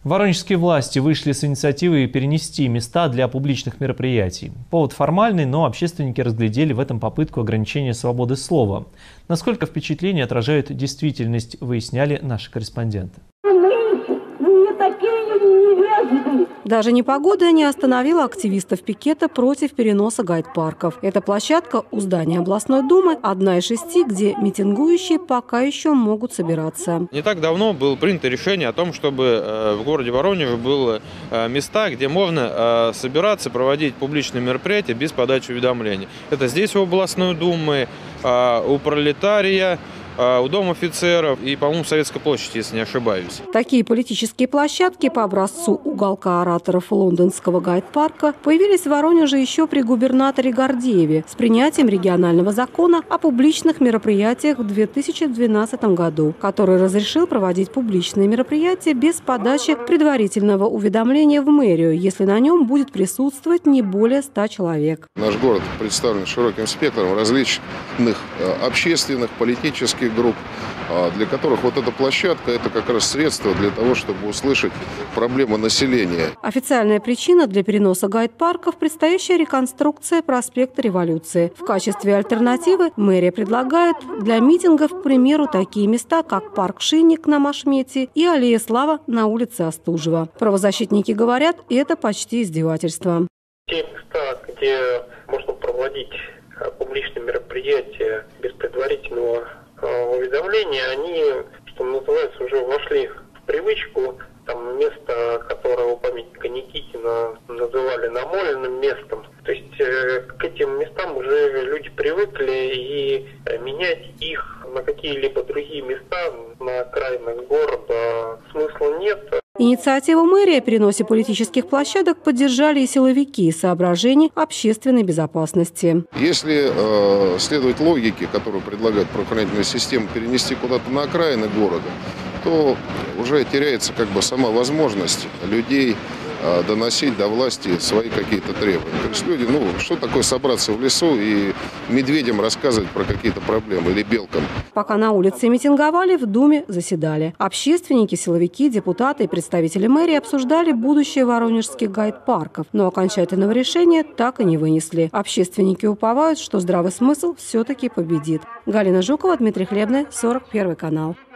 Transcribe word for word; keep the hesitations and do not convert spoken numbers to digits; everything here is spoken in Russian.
Воронежские власти вышли с инициативой перенести места для публичных мероприятий. Повод формальный, но общественники разглядели в этом попытку ограничения свободы слова. Насколько впечатления отражают действительность, выясняли наши корреспонденты. Даже непогода не остановила активистов пикета против переноса гайд-парков. Эта площадка у здания областной думы одна из шести, где митингующие пока еще могут собираться. Не так давно было принято решение о том, чтобы в городе Воронеже было места, где можно собираться, проводить публичные мероприятия без подачи уведомлений. Это здесь у областной думы, у Пролетария, у Дома офицеров и, по-моему, Советской площади, если не ошибаюсь. Такие политические площадки по образцу уголка ораторов лондонского гайд-парка появились в Воронеже еще при губернаторе Гордееве с принятием регионального закона о публичных мероприятиях в две тысячи двенадцатом году, который разрешил проводить публичные мероприятия без подачи предварительного уведомления в мэрию, если на нем будет присутствовать не более ста человек. Наш город представлен широким спектром различных общественных, политических групп, для которых вот эта площадка – это как раз средство для того, чтобы услышать проблемы населения. Официальная причина для переноса гайд-парков – предстоящая реконструкция проспекта Революции. В качестве альтернативы мэрия предлагает для митингов, к примеру, такие места, как парк Шинник на Машмете и аллея Слава на улице Остужева. Правозащитники говорят, это почти издевательство. Те места, где можно проводить публичные мероприятия без предварительного уведомления, они, что называется, уже вошли в привычку. Там место, которое у памятника Никитина называли намоленным местом. То есть э, к этим местам уже люди привыкли, и менять их на какие-либо другие места на окраинах города смысла нет. Инициативу мэрии о переносе политических площадок поддержали и силовики из соображений общественной безопасности. Если э, следовать логике, которую предлагает правоохранительная система, перенести куда-то на окраины города, то уже теряется как бы сама возможность людей э, доносить до власти свои какие-то требования. То есть люди, ну, что такое собраться в лесу и медведям рассказывать про какие-то проблемы или белкам? Пока на улице митинговали, в Думе заседали. Общественники, силовики, депутаты и представители мэрии обсуждали будущее воронежских гайд-парков, но окончательного решения так и не вынесли. Общественники уповают, что здравый смысл все-таки победит. Галина Жукова, Дмитрий Хлебный, сорок первый канал.